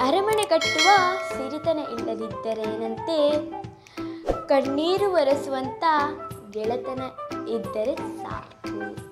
ಅರಮನೆ ಕಟ್ಟುವ ಸಿರಿತನ ಇಲ್ಲದಿದ್ದರೇನಂತೆ, ಕಣ್ಣೀರು ಒರೆಸುವಂಥ ಗೆಳೆತನ ಇದ್ದರೆ ಸಾಕು.